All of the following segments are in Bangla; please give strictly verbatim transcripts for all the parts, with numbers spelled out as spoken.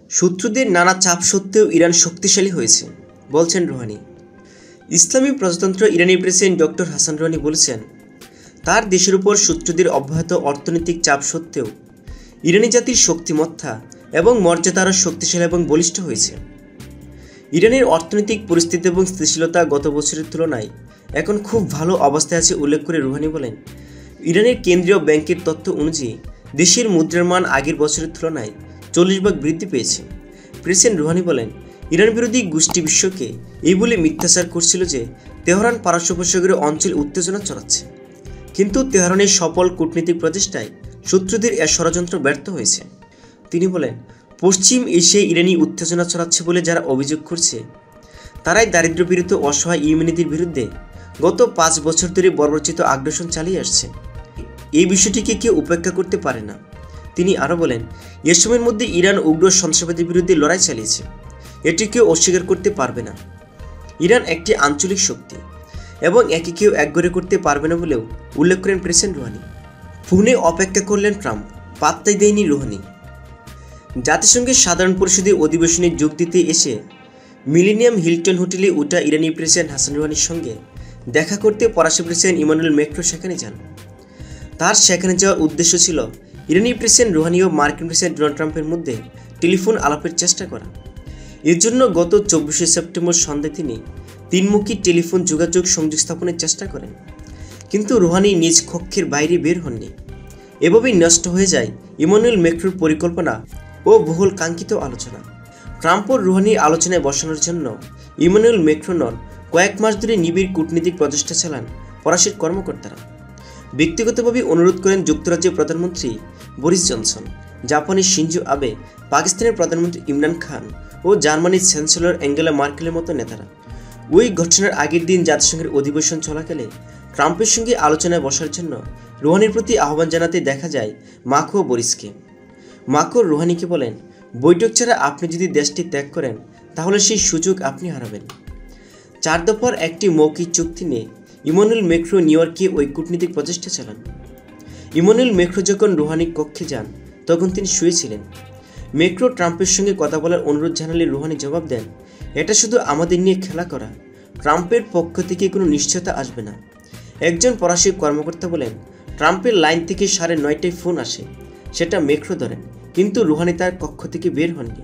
শত্রুদের নানা চাপ সত্ত্বেও ইরান শক্তিশালী হয়েছে, বলছেন রুহানি। ইসলামী প্রজাতন্ত্র ইরানি প্রেসিডেন্ট ডক্টর হাসান রুহানি বলেছেন, তার দেশের উপর শত্রুদের অব্যাহত অর্থনৈতিক চাপ সত্ত্বেও ইরানি জাতির শক্তিমত্তা এবং মর্যাদা আরও শক্তিশালী এবং বলিষ্ঠ হয়েছে। ইরানের অর্থনৈতিক পরিস্থিতি এবং স্থিতিশীলতা গত বছরের তুলনায় এখন খুব ভালো অবস্থায় আছে উল্লেখ করে রুহানি বলেন, ইরানের কেন্দ্রীয় ব্যাংকের তথ্য অনুযায়ী দেশের মুদ্রার মান আগের বছরের তুলনায় চল্লিশ ভাগ বৃদ্ধি পেয়েছে। প্রেসিডেন্ট রুহানি বলেন, ইরান বিরোধী গোষ্ঠী বিশ্বকে এই বলে মিথ্যাচার করছিল যে তেহরান পারস্য উপসাগরীয় অঞ্চলে উত্তেজনা ছড়াচ্ছে, কিন্তু তেহরানের সফল কূটনৈতিক প্রচেষ্টায় শত্রুদের এ ষড়যন্ত্র ব্যর্থ হয়েছে। তিনি বলেন, পশ্চিম এশিয়ায় ইরানি উত্তেজনা ছড়াচ্ছে বলে যারা অভিযোগ করছে তারাই দারিদ্র্যপীড়িত অসহায় ইয়েমেনিদের বিরুদ্ধে গত পাঁচ বছর ধরে বর্বরচিত আগ্রাসন চালিয়ে আসছে। এই বিষয়টিকে কেউ উপেক্ষা করতে পারে না। তিনি আরও বলেন, এ সময়ের মধ্যে ইরান উগ্র সন্ত্রাসবাদের বিরুদ্ধে লড়াই চালিয়েছে, এটি কেউ অস্বীকার করতে পারবে না। ইরান একটি আঞ্চলিক শক্তি এবং একে কেউ একঘরে করতে পারবে না বলেও উল্লেখ করেন প্রেসিডেন্ট রুহানি। ফোনে অপেক্ষা করলেন ট্রাম্প, পাত্তাই দেয়নি রুহানি। জাতিসংঘের সাধারণ পরিষদের অধিবেশনে যোগ দিতে এসে মিলেনিয়াম হিলটন হোটেলে ওঠা ইরানি প্রেসিডেন্ট হাসান রুহানির সঙ্গে দেখা করতে ফরাসি প্রেসিডেন্ট ইমানুয়েল ম্যাক্রো সেখানে যান। তার সেখানে যাওয়ার উদ্দেশ্য ছিল ইরানি প্রেসিডেন্ট রুহানি ও মার্কিন প্রেসিডেন্ট ডোনাল্ড ট্রাম্পের মধ্যে টেলিফোন আলাপের চেষ্টা করা। এর জন্য গত চব্বিশে সেপ্টেম্বর সন্ধ্যায় তিনি তিনমুখী টেলিফোন যোগাযোগ সংযোগ স্থাপনের চেষ্টা করেন, কিন্তু রুহানি নিজ কক্ষের বাইরে বের হননি। এভাবেই নষ্ট হয়ে যায় ইমানুয়েল ম্যাক্রোর পরিকল্পনা ও বহুল কাঙ্ক্ষিত আলোচনা। ট্রাম্প ও রুহানি আলোচনায় বসানোর জন্য ইমানুয়েল ম্যাক্রো নন, কয়েক মাস ধরে নিবিড় কূটনীতিক প্রচেষ্টা চালান ফরাসির কর্মকর্তারা। ব্যক্তিগতভাবে অনুরোধ করেন যুক্তরাজ্যের প্রধানমন্ত্রী বরিস জনসন, জাপানের শিনজো আবে, পাকিস্তানের প্রধানমন্ত্রী ইমরান খান ও জার্মানির চ্যান্সেলর অ্যাঙ্গেলা মার্কেলের মতো নেতারা। ওই ঘটনার আগের দিন জাতিসংঘের অধিবেশন চলাকালে ট্রাম্পের সঙ্গে আলোচনায় বসার জন্য রুহানির প্রতি আহ্বান জানাতে দেখা যায় মাকো ও বরিসকে। মাকো রুহানিকে বলেন, বৈঠক ছাড়া আপনি যদি দেশটি ত্যাগ করেন তাহলে সেই সুযোগ আপনি হারাবেন। চার দফার একটি মৌখিক চুক্তি নিয়ে ইমানুয়েল ম্যাক্রো নিউ ইয়র্কে ওই কূটনীতিক প্রচেষ্টা চালান। ইমানুয়েল ম্যাক্রো যখন রুহানির কক্ষে যান তখন তিনি শুয়েছিলেন। ম্যাক্রো ট্রাম্পের সঙ্গে কথা বলার অনুরোধ জানালে রুহানি জবাব দেন, এটা শুধু আমাদের নিয়ে খেলা করা, ট্রাম্পের পক্ষ থেকে কোনো নিশ্চয়তা আসবে না। একজন ফরাসি কর্মকর্তা বলেন, ট্রাম্পের লাইন থেকে সাড়ে নয়টায় ফোন আসে, সেটা ম্যাক্রো ধরেন, কিন্তু রুহানি তার কক্ষ থেকে বের হননি।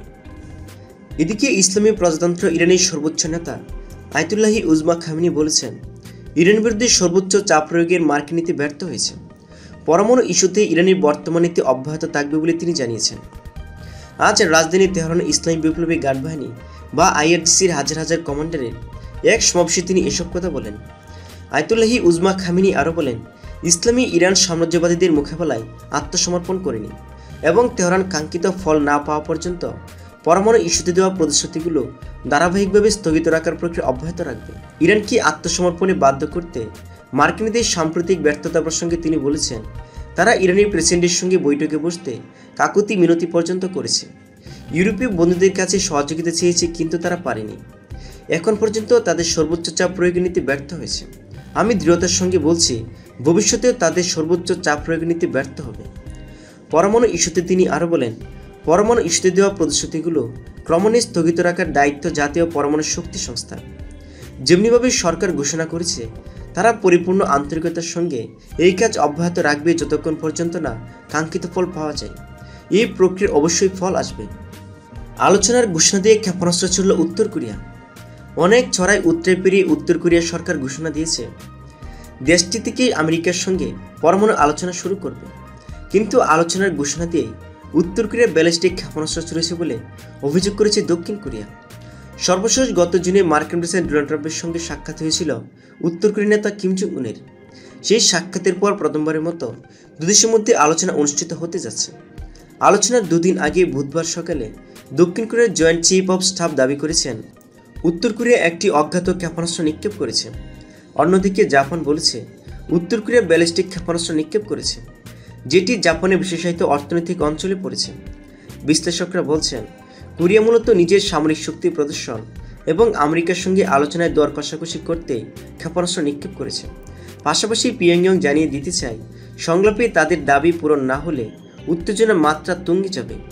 এদিকে ইসলামী প্রজাতন্ত্র ইরানের সর্বোচ্চ নেতা আয়াতুল্লাহি উজমা খামেনি বলেছেন, ইরানের বিরুদ্ধে সর্বোচ্চ চাপ প্রয়োগের মার্কিন নীতি ব্যর্থ হয়েছে। পরমাণু ইস্যুতে ইরানের বর্তমান নীতি অব্যাহত থাকবে বলে তিনি জানিয়েছেন। আজ রাজধানী তেহরানে ইসলামী বিপ্লবী গার্ড বাহিনী বা আইআরজিসির হাজার হাজার কমান্ডারের এক সমাবেশে তিনি এসব কথা বলেন। আয়াতুল্লাহি উজমা খামেনি আরও বলেন, ইসলামী ইরান সাম্রাজ্যবাদীদের মোকাবেলায় আত্মসমর্পণ করেনি এবং তেহরান কাঙ্ক্ষিত ফল না পাওয়া পর্যন্ত পরমাণু ইস্যুতে দেওয়া প্রতিশ্রুতিগুলো ধারাবাহিকভাবে স্থগিত রাখার প্রক্রিয়া অব্যাহত রাখবে। ইরানকে আত্মসমর্পণে বাধ্য করতে মার্কিনীদের সাম্প্রতিক ব্যর্থতা প্রসঙ্গে তিনি বলেছেন, তারা ইরানের প্রেসিডেন্টের সঙ্গে বৈঠকে বসতে কাকুতি মিনতি পর্যন্ত করেছে। ইউরোপীয় বন্ধুদের কাছে সহযোগিতা চেয়েছে, কিন্তু তারা পারেনি। এখন পর্যন্ত তাদের সর্বোচ্চ চাপ প্রয়োগের নীতি ব্যর্থ হয়েছে। আমি দৃঢ়তার সঙ্গে বলছি, ভবিষ্যতেও তাদের সর্বোচ্চ চাপ প্রয়োগের নীতি ব্যর্থ হবে। পরমাণু ইস্যুতে তিনি আরও বলেন, পরমাণু ইস্যুতে দেওয়া প্রতিশ্রুতিগুলো ক্রমণে স্থগিত রাখার দায়িত্ব জাতীয় পরমাণু শক্তি সংস্থা। যেমনিভাবে সরকার ঘোষণা করেছে, তারা পরিপূর্ণ আন্তরিকতার সঙ্গে এই কাজ অব্যাহত রাখবে যতক্ষণ পর্যন্ত না কাঙ্ক্ষিত ফল পাওয়া যায়। এই প্রক্রিয়ার অবশ্যই ফল আসবে। আলোচনার ঘোষণা দিয়ে ক্ষেপণাস্ত্র ছুড়ল উত্তর কোরিয়া। অনেক ছড়ায় উত্তরে পেরিয়ে উত্তর কোরিয়ার সরকার ঘোষণা দিয়েছে দেশটি থেকে আমেরিকার সঙ্গে পরমাণু আলোচনা শুরু করবে, কিন্তু আলোচনার ঘোষণা দিয়ে উত্তর কোরিয়া ব্যালিস্টিক ক্ষেপণাস্ত্র ছুড়েছে বলে অভিযোগ করেছে দক্ষিণ কোরিয়া। সর্বশেষ গত জুনে মার্কিন প্রেসিডেন্ট ডোনাল্ড ট্রাম্পের সঙ্গে সাক্ষাৎ হয়েছিল উত্তর কোরিয়ার নেতা কিম জং উনের। সেই সাক্ষাতের পর প্রথমবারের মতো দুদেশের মধ্যে আলোচনা অনুষ্ঠিত হতে যাচ্ছে। আলোচনার দুদিন আগে বুধবার সকালে দক্ষিণ কোরিয়ার জয়েন্ট চিফ অফ স্টাফ দাবি করেছেন, উত্তর কোরিয়া একটি অজ্ঞাত ক্ষেপণাস্ত্র নিক্ষেপ করেছে। অন্যদিকে জাপান বলেছে, উত্তর কোরিয়া ব্যালিস্টিক ক্ষেপণাস্ত্র নিক্ষেপ করেছে, যেটি জাপানের বিশেষায়িত অর্থনৈতিক অঞ্চলে পড়েছে। বিশ্লেষকরা বলছেন, কোরিয়া মূলত নিজের সামরিক শক্তি প্রদর্শন এবং আমেরিকার সঙ্গে আলোচনায় দর কষাকষি করতে ক্ষেপণাস্ত্র নিক্ষেপ করেছে। পাশাপাশি পিয়ংইয়ং জানিয়ে দিতে চায়, সংলাপে তাদের দাবি পূরণ না হলে উত্তেজনার মাত্রা তুঙ্গে যাবে।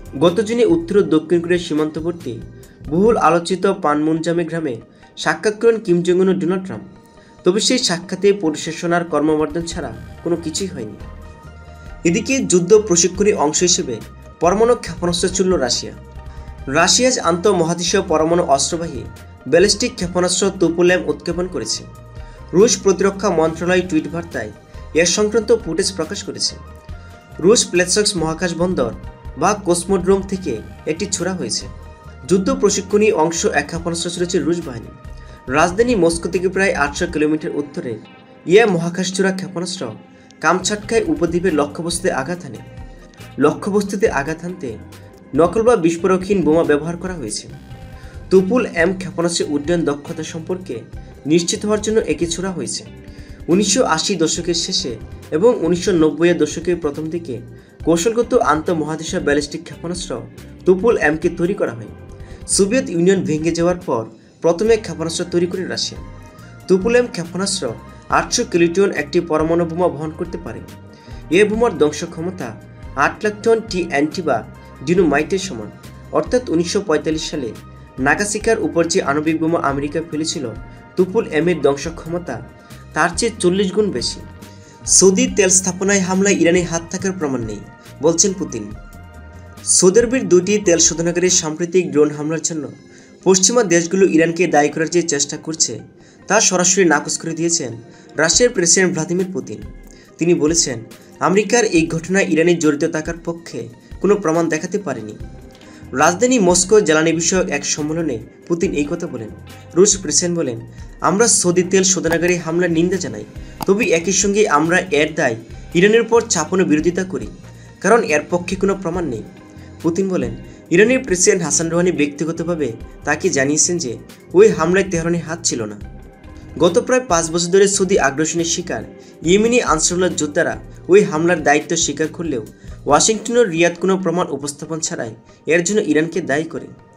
গত জুনে উত্তর ও দক্ষিণ কোরিয়ার সীমান্তবর্তী বহুল আলোচিত পানমুনজামে গ্রামে সাক্ষাৎ করেন কিম জং উন ও ডোনাল্ড ট্রাম্প। তবে সেই সাক্ষাতে পরিশেষণ আর কর্মবর্ধন ছাড়া কোনো কিছুই হয়নি। এদিকে যুদ্ধ প্রশিক্ষণের অংশ হিসেবে পরমাণু ক্ষেপণাস্ত্র ছুড়ল রাশিয়া। রাশিয়া আজ আন্তঃমহাদেশীয় পরমাণু অস্ত্রবাহী ব্যালিস্টিক ক্ষেপণাস্ত্র তুপোলেম উৎক্ষেপণ করেছে। রুশ প্রতিরক্ষা মন্ত্রণালয় টুইট বার্তায় এর সংক্রান্ত ফুটেজ প্রকাশ করেছে। রুশ প্লেটস্ক মহাকাশ বন্দর বা কসমোড্রোম থেকে একটি ছোড়া হয়েছে। যুদ্ধ প্রশিক্ষণী অংশ এক ক্ষেপণাস্ত্র ছুড়েছে রুশ বাহিনী। রাজধানী মস্কো থেকে প্রায় আটশো কিলোমিটার উত্তরে ইয়ে মহাকাশ ছোড়া ক্ষেপণাস্ত্র কামচাটকায় উপদ্বীপের লক্ষ্যবস্তুতে আঘাত হানে। লক্ষ্যবস্তুতে আঘাত হানতে নকল বা বিস্ফোরকহীন বোমা ব্যবহার করা হয়েছে। তুপুল এম ক্ষেপণাস্ত্রের উড্ডয়ন দক্ষতা সম্পর্কে নিশ্চিত হওয়ার জন্য একে ছোড়া হয়েছে। উনিশশো আশি দশকের শেষে এবং উনিশশো নব্বইয়ের দশকের প্রথম দিকে কৌশলগত আন্তঃমহাদেশীয় ব্যালিস্টিক ক্ষেপণাস্ত্র তুপুল এমকে তৈরি করা হয়। সোভিয়েত ইউনিয়ন ভেঙে যাওয়ার পর প্রথমে ক্ষেপণাস্ত্র তৈরি করে রাশিয়া। তুপুল এম ক্ষেপণাস্ত্র আটশো কিলোটন একটি পরমাণু বোমা বহন করতে পারে। এ বোমার ধ্বংস ক্ষমতা আট লাখ টন টি অ্যান্টি বা ডিনোমাইটের সমান। অর্থাৎ উনিশশো পঁয়তাল্লিশ সালে নাগাসাকির উপর যে আণবিক বোমা আমেরিকা ফেলেছিল, তুপুল এমের ধ্বংস ক্ষমতা তার চেয়ে চল্লিশ গুণ বেশি। সৌদি তেল স্থাপনায় হামলায় ইরানের হাত থাকার প্রমাণ নেই, বলছেন পুতিন। সৌদি আরবের দুটি তেল শোধনাগারের সাম্প্রতিক ড্রোন হামলার জন্য পশ্চিমা দেশগুলো ইরানকে দায়ী করার যে চেষ্টা করছে তা সরাসরি নাকচ করে দিয়েছেন রাশিয়ার প্রেসিডেন্ট ভ্লাদিমির পুতিন। তিনি বলেছেন, আমেরিকার এই ঘটনায় ইরানের জড়িত থাকার পক্ষে কোনো প্রমাণ দেখাতে পারেনি। রাজধানী মস্কো জ্বালানি বিষয়ক এক সম্মেলনে পুতিন এই কথা বলেন। রুশ প্রেসিডেন্ট বলেন, আমরা সৌদি তেল শোধনাগারে হামলার নিন্দা জানাই, তবে একই সঙ্গে আমরা এর দায় ইরানের উপর চাপানোর বিরোধিতা করি, কারণ এর পক্ষে কোনো প্রমাণ নেই। পুতিন বলেন, ইরানের প্রেসিডেন্ট হাসান রুহানি ব্যক্তিগতভাবে তাকে জানিয়েছেন যে ওই হামলায় তেহরানের হাত ছিল না। গত প্রায় পাঁচ বছর ধরে সৌদি আগ্রাসনের শিকার ইয়েমেনি আনসারুল্লাহ যোদ্ধারা ওই হামলার দায়িত্ব স্বীকার করলেও ওয়াশিংটন ও রিয়াদ কোনো প্রমাণ উপস্থাপন ছাড়াই এর জন্য ইরানকে দায়ী করে।